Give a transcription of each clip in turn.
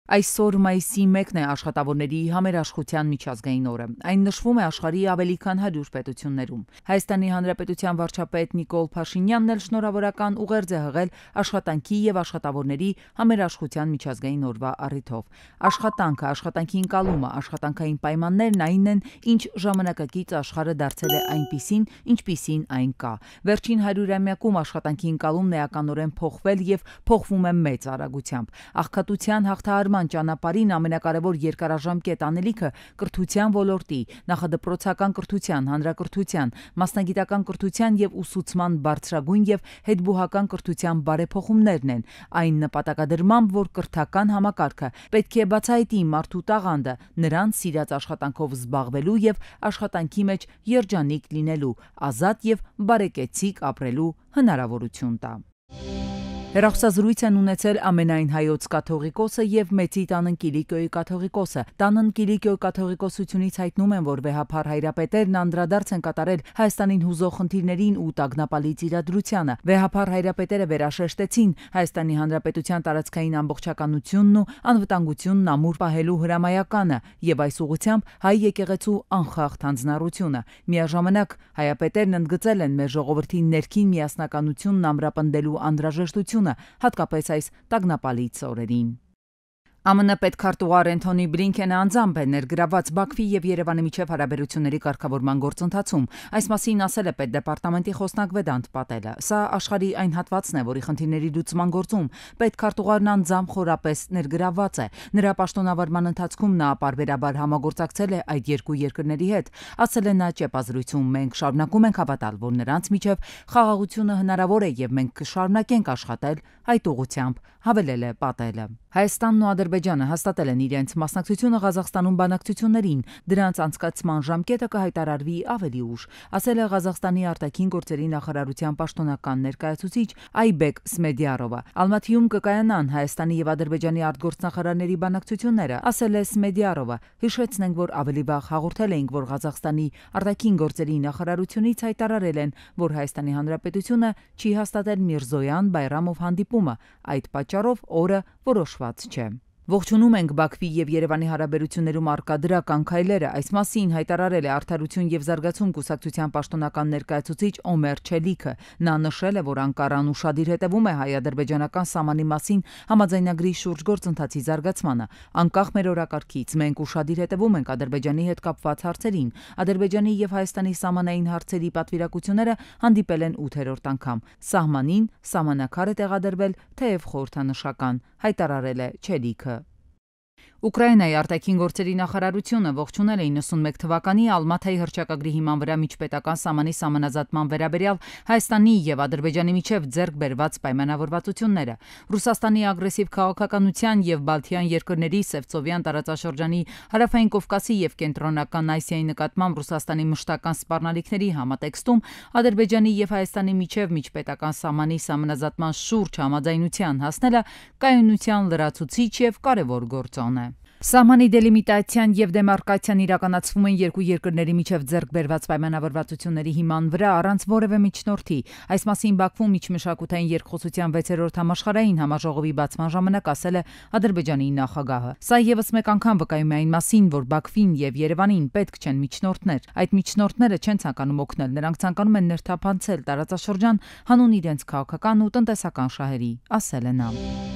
Այսօր մայիսի 1-ն է աշխատավորների համերաշխության միջազգային օրը։ Այն նշվում է աշխարհի ավելի քան 100 պետություններում։ Հայաստանի Հանրապետության վարչապետ Նիկոլ Փաշինյանն էլ շնորհավորական ուղերձ է հղել աշխատանքի եւ աշխատավորների համերաշխության միջազգային օրվա առիթով։ Աշխատանքը, աշխատանքի ընկալումը, աշխատանքային պայմաններն այն են, ինչ ժամանակակից աշխարհը դարձել է այնպիսին, ինչպիսին այն կա։ Վերջին 100-ամյակում աշխատանքի ընկալումն էականորեն փոխվել եւ փոխվում է մեծ արագությամբ։ Աղքատության հաղթահարման ճանապարհին ամենակարևոր երկարաժամկետ անելիքը կրթության ոլորտի, նախադպրոցական կրթության, հանրակրթության, մասնագիտական կրթության եւ ուսուցման բարձրագույն եւ հետբուհական կրթության բարեփոխումներն են, այն նպատակադրմամբ, որ կրթական համակարգը պետք է բացահայտի մարդու տաղանդը, նրան սիրած աշխատանքով զբաղվելու եւ աշխատանքի մեջ երջանիկ լինելու, ազատ եւ բարեկեցիկ ապրելու հնարավորություն տա։ Հեռախոսազրույց են ունեցել ամենայն հայոց կաթողիկոսը եւ Մեծի Տանն Կիլիկիոյի կաթողիկոսը։ Տանն Կիլիկիոյի կաթողիկոսությունից հայտնում են, որ վեհափառ հայրապետերն անդրադարձ են կատարել Հայաստանին հուզող խնդիրներին ու տագնապալից իրադրությանը։ Վեհափառ հայրապետերը վերաշեշտեցին Հայաստանի Հանրապետության տարածքային ամբողջականությունն ու անվտանգությունն ամուր պահելու հրամայականը եւ այս ուղղությամբ հայ եկեղեցու անխախտ հանձնառությունը։ Միաժամանակ հայապետերն ընդգծել են մեր ժողովրդի ներքին միասնականությունն ամրապնդելու անհրաժեշտությունը, հատկապես այս տագնապալից օրերին։ ԱՄՆ պետքարտուղար Էնթոնի Բլինքենը անձամբ է ներգրավված Բաքվի եւ Երևանի միջև հարաբերությունների կարգավորման գործընթացում։ Այս մասին ասել է պետդեպարտամենտի խոսնակ Վեդանտ Պատելը։ Սա աշխարհի այն հատվածն է, որի խնդիրների լուծման գործում պետքարտուղարն անձամբ խորապես ներգրավված է։ Նրա պաշտոնավարման ընթացքում նա պարբերաբար համագործակցել է այդ երկու երկրների հետ։ Ասել է նա ճեպազրույցում. մենք շարունակում ենք հավատալ, որ նրանց միջև խաղաղությունը հնարավոր է եւ մենք կշարունակենք աշխատել այդ ուղղությամբ, հավելել է Պատելը։ Հայաստանն ու Ադրբեջանը հաստատել են իրենց մասնակցությունը Ղազախստանում բանակցություններին, դրանց անցկացման ժամկետը կհայտարարվի ավելի ուշ, ասել է Ղազախստանի արտաքին գործերի նախարարության պաշտոնական ներկայացուցիչ Այբեկ Սմեդիարովը։ Ալմաթիում կկայանան Հայաստանի եւ Ադրբեջանի արտգործնախարարների բանակցությունները, ասել է Սմեդիարովը։ Հիշեցնենք, որ ավելի վաղ հաղորդել էինք, որ Ղազախստանի արտաքին գործերի նախարարությունից հայտարարել են, որ Հայաստանի Հանրապետությունը չի հաստատել Միրզոյան Բայրամով հանդիպումը, այդ պատճառով օրը որոշված չէ։ Ողջունում ենք Բաքվի եւ Երևանի հարաբերություններում արկա դրական քայլերը, այս մասին հայտարարել է Արդարություն եւ զարգացում կուսակցության պաշտոնական ներկայացուցիչ Օմեր Չելիքը։ Նա նշել է, որ Անկարան ուշադիր հետևում է հայ-ադրբեջանական սահմանի մասին համաձայնագրի շուրջ գործընթացի զարգացմանը։ Անկախ մեր օրակարգից մենք ուշադիր հետևում ենք Ադրբեջանի հետ կապված հարցերին։ Ադրբեջանի եւ Հայաստանի սահմանային հարցերի պատվիրակությունները հանդիպել են 8-րդ անգամ։ Սահմանին սահմանակար է տեղադրվել, թեև խորհրդանշական, հայտարարել է Չելիքը։ Ուկրաինայի արտաքին գործերի նախարարությունը ողջունել է 91 թվականի Ալմաթայի հռչակագրի հիման վրա միջպետական սահմանի սահմանազատման վերաբերյալ Հայաստանի եւ Ադրբեջանի միջև ձեռք բերված պայմանավորվածությունները։ Ռուսաստանի ագրեսիվ քաղաքականության եւ Բալթյան երկրների Սևծովյան տարածաշրջանի Հարավային Կովկասի եւ Կենտրոնական Ասիայի նկատմամբ Ռուսաստանի մշտական սպառնալիքների համատեքստում Ադրբեջանի եւ Հայաստանի միջև միջպետական սահմանի սահմանազատման շուրջ համաձայնության հասնելը կայունության լրացուցիչ եւ կարեւոր գործոն է։ Սահմանի դելիմիտացիան եւ դեմարկացիան իրականացվում են երկու երկրների միջև ձեռք բերված պայմանավորվածությունների հիման վրա առանց որևէ միջնորդի։ Այս մասին Բաքվում միջմշակութային երկխոսության 6-րդ համաշխարհային համաժողովի բացման ժամանակ ասել է Ադրբեջանի նախագահը։ Սա եւս մեկ անգամ վկայում է այն մասին, որ Բաքվին եւ Երևանին պետք չեն միջնորդներ։ Այդ միջնորդները չեն ցանկանում օգնել, նրանք ցանկանում են ներթափանցել տարածաշրջան հանուն իրենց քաղաքական ու տնտեսական շահերի, ասել է նա։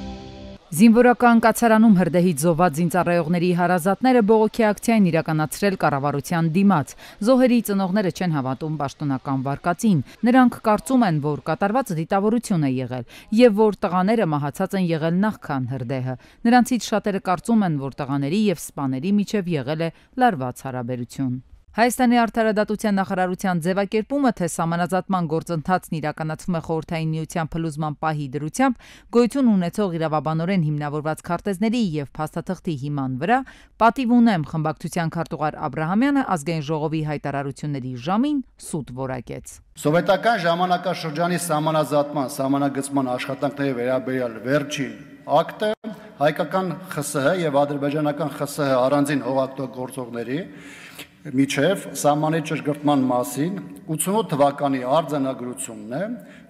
Զինվորական կացարանում հրդեհից զոհված զինծառայողների հարազատները բողոքի ակցիա են իրականացրել կառավարության դիմաց։ Զոհերի ծնողները չեն հավատում պաշտոնական վարկածին։ Նրանք կարծում են, որ կատարվածը դիտավորություն է եղել եւ որ տղաները մահացած են եղել նախքան հրդեհը։ Նրանցից շատերը կարծում են, որ տղաների եւ սպաների միջև եղել է լարված հարաբերություն։ Հայաստանի արդարադատության նախարարության ձևակերպումը, թե սահմանազատման գործընթացն իրականացվում է Խորհրդային Միության փլուզման պահի դրությամբ, գոյություն ունեցող իրավաբանորեն հիմնավորված քարտեզների եւ փաստաթղթի հիման վրա, պատիվ ունեմ խմբակցության քարտուղար Աբրահամյանը ազգային ժողովի հայտարարությունների ժամին սուտ որակեց։ Սովետական ժամանակաշրջանի սահմանազատման, սահմանագծման աշխատանքների վերաբերյալ վերջին ակտը հայկական ԽՍՀ եւ ադրբեջանական ԽՍՀ առանձին հողօգտագործողների միջև սահմանի ճշգրտման մասին 88 թվականի արձանագրությունն է,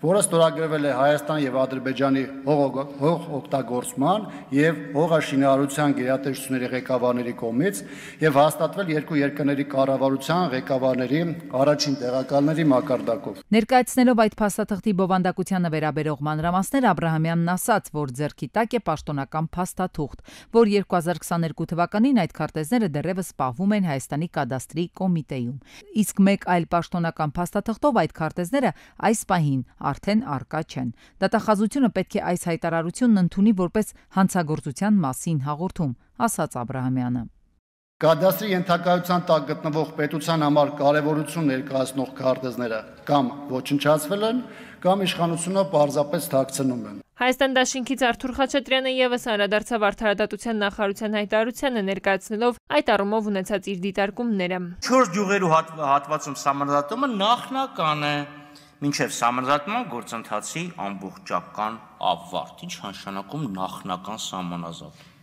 որը ստորագրվել է Հայաստանի եւ Ադրբեջանի հող օգտագործման եւ հողաշինարարության գերատեսչությունների ղեկավարների կողմից եւ հաստատվել երկու երկրների կառավարության ղեկավարների առաջին տեղակալների մակարդակով։ Ներկայացնելով այդ փաստաթղթի բովանդակությանը վերաբերող մանրամասներ Աբրահամյանն ասաց, որ ձեռքի տակ է պաշտոնական փաստաթուղթ, որ 2022 թվականին այդ քարտեզները դեռևս պահվում են Հայաստանի կադաստրի կոմիտեում։ Իսկ մեկ այլ պաշտոնական փաստաթղթով այդ քարտեզները այս պահին արդեն առկա չեն։ Դատախազությունը պետք է այս հայտարարությունն ընդունի որպես հանցագործության մասին հաղորդում, ասաց Աբրահամյանը։ Կադաստրի ենթակայության տակ գտնվող պետության համար կարևորություն ներկայացնող քարտեզները կամ ոչնչացվել են, կամ իշխանությունը պարզապես թաքցնում են։ Հայաստան դաշինքից Արթուր Խաչատրյանը եւս անդրադարձավ Արդարադատության նախարարության հայտարարությանը, ներկայացնելով այդ առումով ունեցած իր դիտարկումները։ 4 գյուղերու հատվածում սահմանազատումը նախնական է, մինչև սահմանազատման գործընթացի ամբողջական ավարտ։ Ինչ նշանակում նախնական սահմանազատում։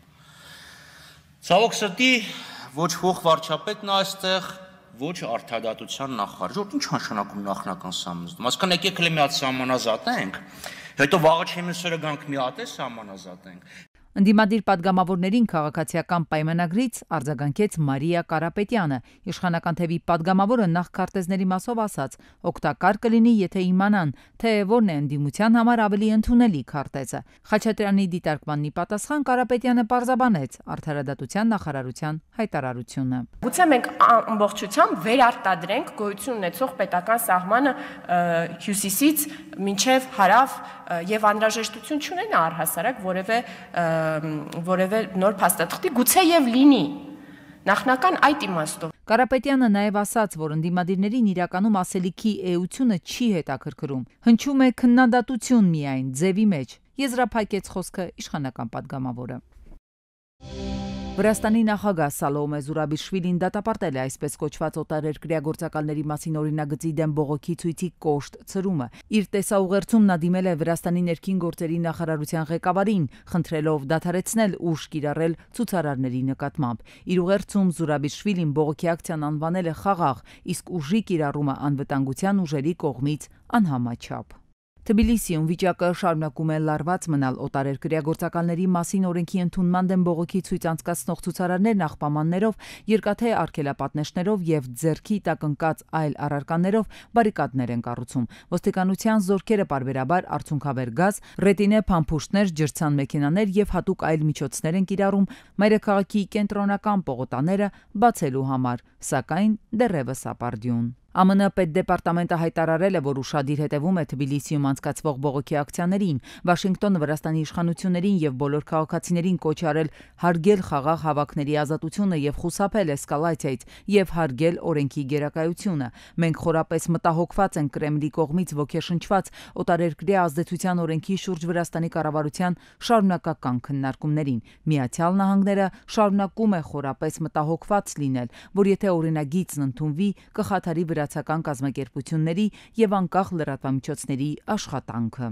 Ցավոք սրտի ոչ փոխ վարչապետն է այստեղ, ոչ արդարադատության նախարար։ Ինչ նշանակում նախնական սահմանազատում։ Այսինքն եկեք մի հատ սահմանազատենք, հետո վաղը չեմիսորը գանք մի հատ է սահմանազատենք։ Ընդդիմադիր падգամավորներին քաղաքացիական պայմանագրից արձագանքեց Մարիա Կարապետյանը։ Իշխանական թևի падգամավորը նախ քարտեզների մասով ասաց, օգտակար կլինի, եթե իմանան, թե որն է ընդդիմության համար ավելի ընդունելի քարտեզը։ Խաչատրյանի դիտարկմանն ի պատասխան Կարապետյանը պարզաբանեց Արդարադատության նախարարության հայտարարությունը։ Գուցե մենք ամբողջությամբ վերարտադրենք գոյություն ունեցող պետական սահմանը հյուսիսից մինչև հարավ եւ անհրաժեշտություն չունենա առհասարակ որևէ նոր փաստաթղթի, գուցե եւ լինի նախնական այդ իմաստով։ Կարապետյանը նաև ասաց, որ ընդդիմադիրներին իրականում ասելիքի էությունը չի հետաքրքրում։ Հնչում է քննադատություն միայն ձևի մեջ, եզրափակեց խոսքը իշխանական падգամավորը։ Վրաստանի նախագահ Սալոմե Զուրաբիշվիլին դատապարտել է այսպես կոչված օտարերկրյա գործակալների մասին օրինագծի դեմ բողոքի ցույցի կոշտ ցրումը։ Իր տեսաուղերձում նա դիմել է Վրաստանի ներքին գործերի նախարարության ղեկավարին, խնդրելով դադարեցնել ուժ կիրառել ցուցարարների նկատմամբ։ Իր ուղերձում Զուրաբիշվիլին բողոքի ակցիան անվանել է խաղաղ, իսկ ուժի կիրառումը անվտանգության ուժերի կողմից անհամաչափ։ Թբիլիսիում վիճակը շարունակում է լարված մնալ օտարերկրյա գործակալների մասին օրենքի ընդունման դեմ բողոքի ցույց անցկացնող ցուցարարներն աղբամաններով, երկաթե արգելապատնեշներով եւ ձեռքի տակ ընկած այլ առարկաներով բարիկադներ են կառուցում։ Ոստիկանության զորքերը պարբերաբար արցունքավեր գազ, ռետինե փամփուշտներ, ջրցան մեքենաներ եւ հատուկ այլ միջոցներ են կիրառում մայրաքաղաքի կենտրոնական պողոտաները բացելու համար, սակայն դեռևս ապարդյուն։ ԱՄՆ պետդեպարտամենտը հայտարարել է, որ ուշադիր հետևում է Թբիլիսիում անցկացվող բողոքի ակցիաներին։ Վաշինգտոնը Վրաստանի իշխանություններին եւ բոլոր քաղաքացիներին կոչ արել հարգել խաղաղ հավաքների ազատությունը եւ խուսափել էսկալացիայից եւ հարգել օրենքի գերակայությունը։ Մենք խորապես մտահոգված ենք Կրեմլի կողմից ոգեշնչված օտարերկրյա ազդեցության օրենքի շուրջ Վրաստանի կառավարության շարունակական քննարկումներին։ Միացյալ Նահանգները շարունակում է խորապես մտահոգված լինել, որ եթե օրինագիծն ընդունվի, կխաթարի վրացական կազմակերպությունների եւ անկախ լրատվամիջոցների աշխատանքը։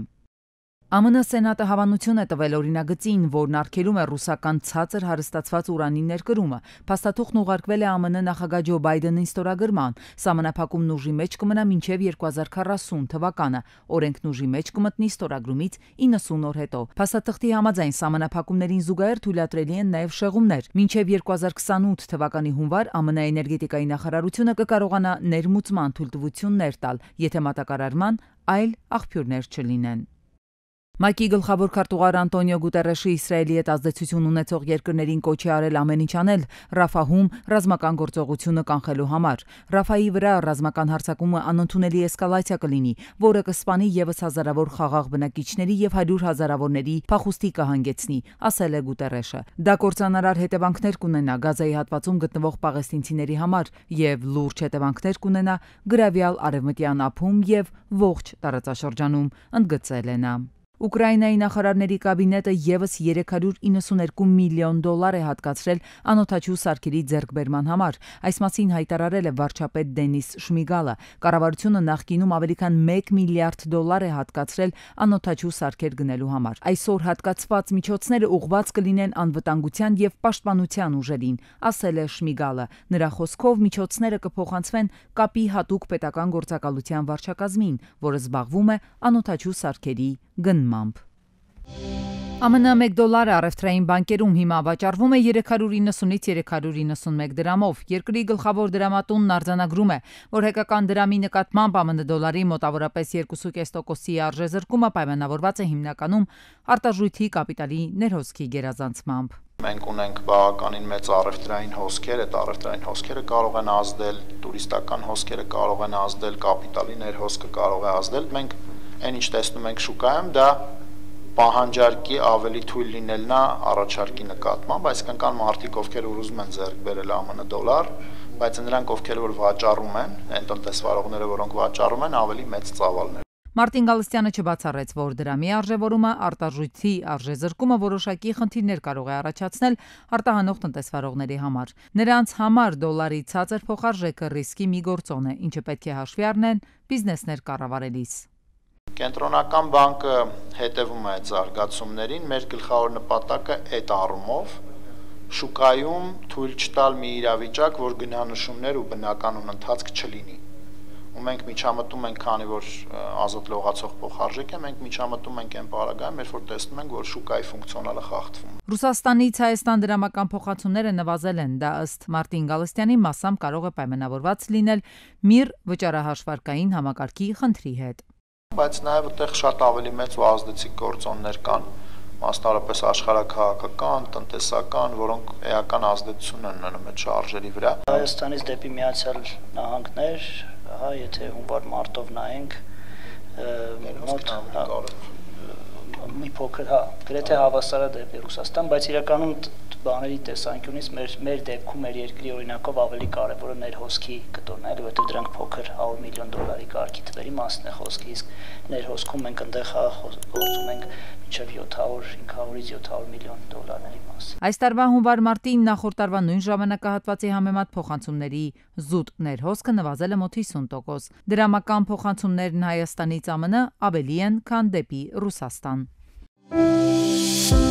ԱՄՆ Սենատը հավանություն է տվել օրինագծին, որն արգելում է ռուսական ցածր հարստացված ուրանի ներկրումը։ Փաստաթուղթն ուղարկվել է ԱՄՆ նախագահ Ջո Բայդենին ստորագրման։ Սահմանափակումն ուժի մեջ կմնա մինչև 2040 թվականը։ Օրենքն ուժի մեջ կմտնի ստորագրումից 90 օր հետո։ Փաստաթղթի համաձայն սահմանափակումներին զուգահեռ թույլատրելի են նաև շեղումներ։ Մինչև 2028 թվականի հունվար ԱՄՆ էներգետիկայի նախարարությունը կկարողանա ներմուծման թույլտվություններ տալ, եթե մատակարարման այլ աղբյուրներ չլինեն։ ՄԱԿ-ի գլխավոր քարտուղար Անտոնիո Գուտերեշը Իսրայելի հետ ազդեցություն ունեցող երկրներին կոչ է արել ամեն ինչ անել Ռաֆահում ռազմական գործողությունը կանխելու համար։ Ռաֆայի վրա ռազմական հարձակումը անընդունելի էսկալացիա կլինի, որը կսպանի եւս հազարավոր խաղաղ բնակիչների եւ 100 հազարավորների փախուստի կհանգեցնի, ասել է Գուտերեշը։ Դա կործանարար հետևանքներ կունենա Գազայի հատվածում գտնվող պաղեստինցիների համար եւ լուրջ հետևանքներ կունենա գրավյալ արևմտյան ափում եւ ողջ տարածաշրջանում, ընդգծել է նա։ Ուկրաինայի նախարարների կաբինետը եւս $392 միլիոն է հատկացրել անօդաչու սարքերի ձեռքբերման համար։ Այս մասին հայտարարել է վարչապետ Դենիս Շմիգալը։ Կառավարությունը նախկինում ավելի քան $1 միլիարդ է հատկացրել անօդաչու սարքեր գնելու համար։ Այսօր հատկացված միջոցները ուղղված կլինեն անվտանգության եւ պաշտպանության ուժերին, ասել է Շմիգալը։ Նրա խոսքով միջոցները կփոխանցվեն կապի հատուկ պետական գործակալության վարչակազմին, որը զբաղվում է անօդաչու սարքերի գնմամբ։ ԱՄՆ $1 առևտրային բանկերում հիմա վաճառվում է 390-ից 391 դրամով։ Երկրի գլխավոր դրամատունն արձանագրում է, որ հայկական դրամի նկատմամբ ԱՄՆ դոլարի մոտավորապես 2.5%-ի արժեզրկումը պայմանավորված է հիմնականում արտարժույթի կապիտալի ներհոսքի գերազանցմամբ։ Մենք ունենք բավականին մեծ առևտրային հոսքեր, այդ առևտրային հոսքերը կարող են ազդել, տուրիստական հոսքերը կարող են ազդել, կապիտալի ներհոսքը կարող է ազդել։ Մենք այն ինչ տեսնում ենք շուկայում, դա պահանջարկի ավելի թույլ լինելն է առաջարկի նկատմամբ, այսինքն կան մարդիկ, ովքեր ուզում են ձեռք բերել ԱՄՆ դոլար, բայց նրանք, ովքեր որ վաճառում են, այն տնտեսվարողները, որոնք վաճառում են, ավելի մեծ ծավալներ։ Մարտին Գալստյանը չբացառեց, որ դրամի արժևորումը արտարժույթի արժեզրկումը որոշակի խնդիրներ կարող է առաջացնել արտահանող տնտեսվարողների համար։ Նրանց համար դոլարի ցածր փոխարժեքը ռիսկի մի գործոն է, ինչը պետք է հաշվի առնեն բիզնեսներ կառավարելիս։ Կենտրոնական բանկը հետևում է այդ զարգացումներին, մեր գլխավոր նպատակը այդ առումով շուկայում թույլ չտալ մի իրավիճակ, որ գնանշումներ ու բնականon ընթացք չլինի։ Ու մենք միջամտում ենք, քանի որ ազատ լողացող փոխարժեք է, մենք միջամտում ենք այն պարագայում, երբ որ տեսնում ենք, որ շուկայի ֆունկցիոնալը խախտվում։ Ռուսաստանից Հայաստան դրամական փոխանցումները նվազել են, դա ըստ Մարտին Գալստյանի մասամբ կարող է պայմանավորված լինել ՄԻՌ վճարահաշվարկային համակարգի խնդրի հետ։ Բայց նաև այդտեղ շատ ավելի մեծ ու ազդեցիկ գործոններ կան, մասնավորապես աշխարհաքաղաքական, տնտեսական, որոնք էական ազդեցություն են ունենում այդ շարժերի վրա։ Հայաստանից դեպի Միացյալ Նահանգներ, հա, եթե հունվար մարտով նայենք, մի փոքր, հա, գրեթե հավասար է դեպի Ռուսաստան, բայց իրականում բաների տեսանկյունից մեր դեպքում մեր երկրի օրինակով ավելի կարևորը ներհոսքի կտորն է, որովհետև դրանք փոքր $100 միլիոն կարգի թվերի մասն է խոսքի, իսկ ներհոսքում մենք այնտեղ գործում ենք մինչև 500-ից 700 միլիոն դոլարների մաս։ Այս տարվա հունվար-մարտին նախորդ տարվա նույն ժամանակահատվածի համեմատ փոխանցումների զուտ ներհոսքը նվազել է մոտ 50%։ Դրամական փոխանցումներն Հայաստանից ԱՄՆ ավելի են, քան դեպի Ռուսաստան։